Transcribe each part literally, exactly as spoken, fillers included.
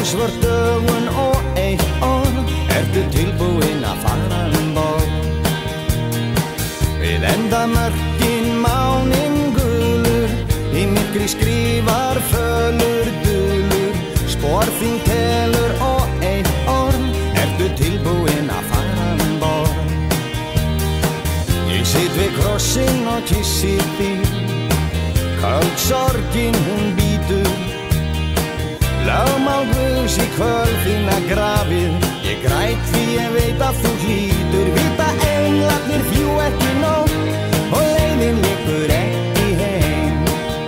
Kolsvört dögun og eitt orð, ertu tilbúin að fara um borð? Við endamörkin máninn gulur, í myrkri skrifar fölur dulur, spor þín telur og eitt orð, ertu tilbúin að fara um borð? Ég sit við krossinn og kissi þig, köld sorgin hún bítur, lögmál Guðs í kvöld þína grafið, ég græt því ég veit að þú hlýtur, vita englarnir fljú ekki nótt og leiðin liggur ekki heim.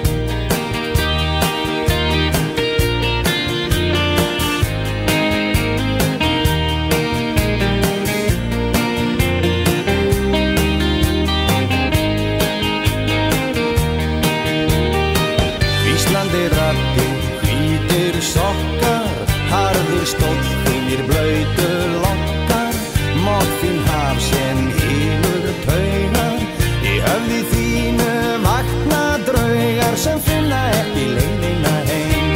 Íslandi raddir, hvítir sokkar, harður stóll þínir blautu lokkar, mót þín haf sem hylur taugar, í höfði þínu vakna draugar sem finna ekki leiðina heim.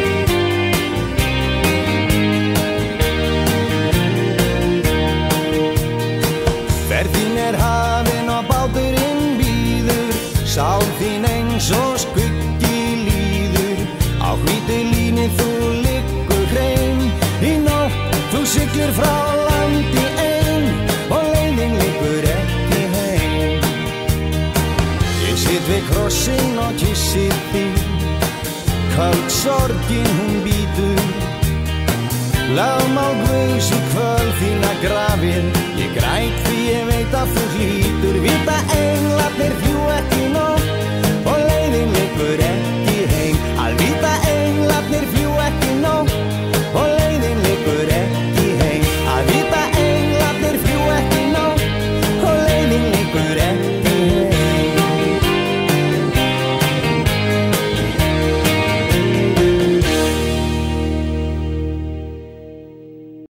Ferð þín er hafin og báturinn bíður, sál þín eins og skuggi líður, á hvítu línu þú liggur hrein, í nótt þú siglir frá landi ein og leiðin liggur ekki heim. Ég sit við krossinn og kissi þig, köld sorgin hún bítur, lögmál Guðs í kvöld þína grafið, ég græt því ég veit að þú hlýtur.